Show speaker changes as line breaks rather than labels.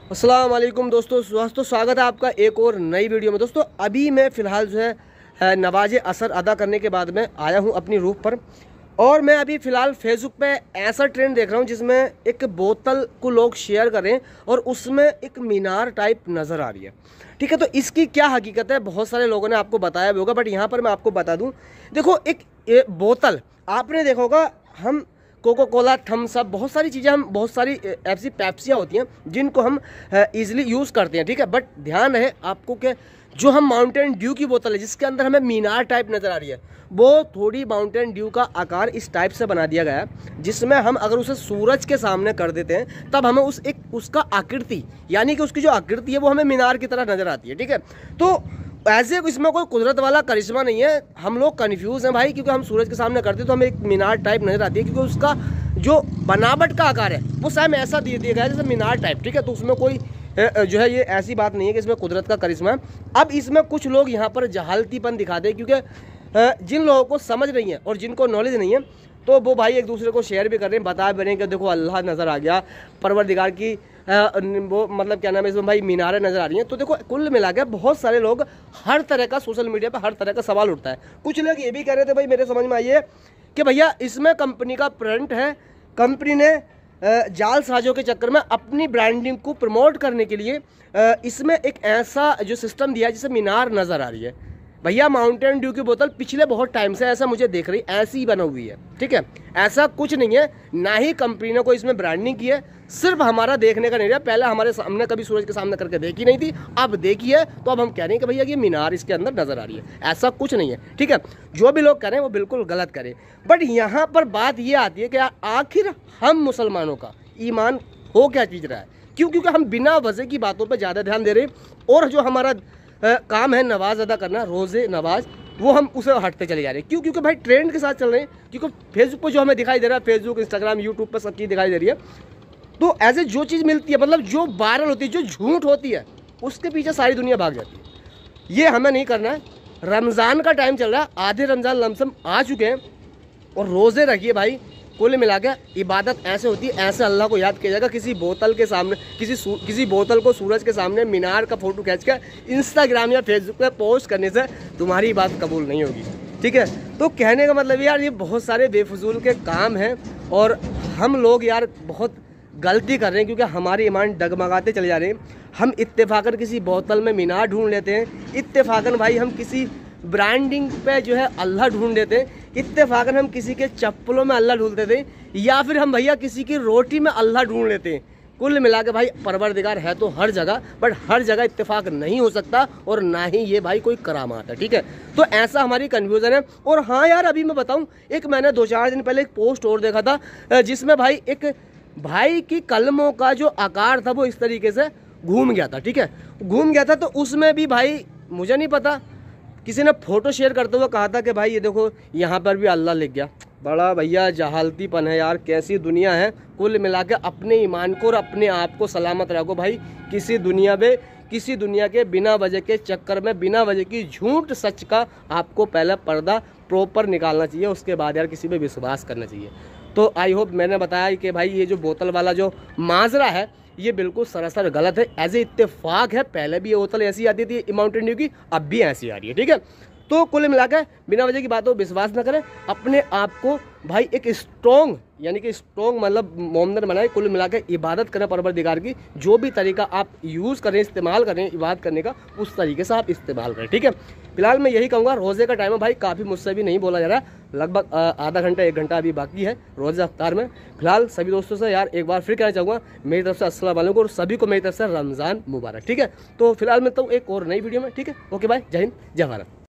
अस्सलाम वालेकुम दोस्तों, स्वागत है आपका एक और नई वीडियो में। दोस्तों अभी मैं फ़िलहाल जो है नमाज असर अदा करने के बाद में आया हूँ अपनी रूफ पर, और मैं अभी फ़िलहाल फेसबुक पे ऐसा ट्रेंड देख रहा हूँ जिसमें एक बोतल को लोग शेयर कर रहे हैं और उसमें एक मीनार टाइप नज़र आ रही है। ठीक है, तो इसकी क्या हकीकत है बहुत सारे लोगों ने आपको बताया भी होगा, बट यहाँ पर मैं आपको बता दूँ। देखो, एक बोतल आपने देखा होगा, हम कोको कोला, थम्स अप, बहुत सारी चीज़ें, हम बहुत सारी ऐसी पेप्सियाँ होती हैं जिनको हम इजीली यूज़ करते हैं। ठीक है, बट ध्यान रहे आपको कि जो हम माउंटेन ड्यू की बोतल है जिसके अंदर हमें मीनार टाइप नज़र आ रही है, वो थोड़ी माउंटेन ड्यू का आकार इस टाइप से बना दिया गया है, जिसमें हम अगर उसे सूरज के सामने कर देते हैं तब हमें उसका आकृति, यानी कि उसकी जो आकृति है वो हमें मीनार की तरह नज़र आती है। ठीक है, तो ऐसे इसमें कोई कुदरत वाला करिश्मा नहीं है। हम लोग कन्फ्यूज़ हैं भाई, क्योंकि हम सूरज के सामने करते हैं तो हमें एक मीनार टाइप नज़र आती है, क्योंकि उसका जो बनावट का आकार है वो सेम ऐसा दे दिया गया है जैसे मीनार टाइप। ठीक है, तो उसमें कोई जो है ये ऐसी बात नहीं है कि इसमें कुदरत का करिश्मा है। अब इसमें कुछ लोग यहाँ पर जहालतीपन दिखाते हैं, क्योंकि जिन लोगों को समझ नहीं है और जिनको नॉलेज नहीं है तो वो भाई एक दूसरे को शेयर भी कर रहे हैं, बता भी रहे हैं कि देखो अल्लाह नज़र आ गया, परवरदिगार की वो मतलब क्या नाम है इसमें भाई मीनारें नज़र आ रही हैं। तो देखो कुल मिला के बहुत सारे लोग, हर तरह का सोशल मीडिया पे हर तरह का सवाल उठता है। कुछ लोग ये भी कह रहे थे भाई, मेरे समझ में आइए कि भैया इसमें कंपनी का प्रिंट है, कंपनी ने जालसाजों के चक्कर में अपनी ब्रांडिंग को प्रमोट करने के लिए इसमें एक ऐसा जो सिस्टम दिया है जिससे मीनार नज़र आ रही है। भैया माउंटेन ड्यू की बोतल पिछले बहुत टाइम से ऐसा मुझे देख रही ऐसी ही बना हुई है। ठीक है, ऐसा कुछ नहीं है, ना ही कंपनी ने कोई इसमें ब्रांडिंग की है, सिर्फ हमारा देखने का नहीं रहा। पहले हमारे सामने कभी सूरज के सामने करके देखी नहीं थी, अब देखी है तो अब हम कह रहे हैं कि भैया ये मीनार इसके अंदर नज़र आ रही है। ऐसा कुछ नहीं है। ठीक है, जो भी लोग कह रहे हैं वो बिल्कुल गलत करें, बट यहाँ पर बात ये आती है कि आखिर हम मुसलमानों का ईमान हो क्या चीज़ रहा है? क्योंकि हम बिना वजह की बातों पर ज़्यादा ध्यान दे रहे हैं, और जो हमारा काम है नमाज अदा करना, रोज़े नमाज, वो हम उसे हटते चले जा रहे हैं। क्यों? क्योंकि भाई ट्रेंड के साथ चल रहे हैं, क्योंकि फेसबुक पर जो हमें दिखाई दे रहा है, फेसबुक, इंस्टाग्राम, यूट्यूब पर सब चीज़ दिखाई दे रही है। तो ऐसे जो चीज़ मिलती है, मतलब जो वायरल होती है, जो झूठ होती है, उसके पीछे सारी दुनिया भाग जाती है। ये हमें नहीं करना है। रमज़ान का टाइम चल रहा है, आधे रमज़ान लमसम आ चुके हैं, और रोज़े रखिए भाई। कुल मिला के इबादत ऐसे होती है, ऐसे अल्लाह को याद किया जाएगा। किसी बोतल के सामने, किसी बोतल को सूरज के सामने मीनार का फोटो खींच कर इंस्टाग्राम या फेसबुक पे पोस्ट करने से तुम्हारी बात कबूल नहीं होगी। ठीक है, तो कहने का मतलब यार ये बहुत सारे बेफजूल के काम हैं, और हम लोग यार बहुत गलती कर रहे हैं, क्योंकि हमारे ईमान डगमगाते चले जा रहे हैं। हम इत्तेफाकन किसी बोतल में मीनार ढूंढ लेते हैं, इत्तेफाकन भाई हम किसी ब्रांडिंग पे जो है अल्लाह ढूंढ देते हैं, इत्तेफाकन हम किसी के चप्पलों में अल्लाह ढूंढ देते हैं, या फिर हम भैया किसी की रोटी में अल्लाह ढूंढ लेते हैं। कुल मिला के भाई परवरदिगार है तो हर जगह, बट हर जगह इत्तेफाक नहीं हो सकता, और ना ही ये भाई कोई करामात है। ठीक है, तो ऐसा हमारी कन्फ्यूज़न है। और हाँ यार, अभी मैं बताऊँ, एक मैंने 2-4 दिन पहले एक पोस्ट और देखा था जिसमें भाई एक भाई की कलमों का जो आकार था वो इस तरीके से घूम गया था। ठीक है, घूम गया था, तो उसमें भी भाई मुझे नहीं पता, किसी ने फ़ोटो शेयर करते हुए कहा था कि भाई ये देखो यहाँ पर भी अल्लाह लिख गया। बड़ा भैया जहालतीपन है यार, कैसी दुनिया है। कुल मिला के अपने ईमान को और अपने आप को सलामत रखो भाई। किसी दुनिया के बिना वजह के चक्कर में, बिना वजह की झूठ सच का आपको पहले पर्दा प्रॉपर निकालना चाहिए, उसके बाद यार किसी पे विश्वास करना चाहिए। तो आई होप मैंने बताया कि भाई ये जो बोतल वाला जो माजरा है ये बिल्कुल सरासर गलत है। एज ए इत्तेफाक है, पहले भी ये बोतल ऐसी आती थी माउंटेन ड्यू की, अब भी ऐसी आ रही है। ठीक है, तो कुल मिलाकर बिना वजह की बातों पर विश्वास न करें, अपने आप को भाई एक स्ट्रॉन्ग, यानी कि स्ट्रॉन्ग मतलब मोमदन बनाए। कुल मिलाकर इबादत करें परवरदिगार की, जो भी तरीका आप यूज़ करें, इस्तेमाल करें इबादत करने का, उस तरीके से आप इस्तेमाल करें। ठीक है, फिलहाल मैं यही कहूँगा। रोज़े का टाइम है भाई, काफ़ी मुझसे भी नहीं बोला जा रहा है, लगभग आधा घंटा 1 घंटा अभी बाकी है रोज़ा अफ्तार में। फिलहाल सभी दोस्तों से यार एक बार फिर कहना चाहूँगा, मेरी तरफ से अस्सलाम वालेकुम, और सभी को मेरी तरफ से रमज़ान मुबारक। ठीक है, तो फिलहाल मैं तो एक और नई वीडियो में। ठीक है, ओके बाय, जय हिंद, जय भारत।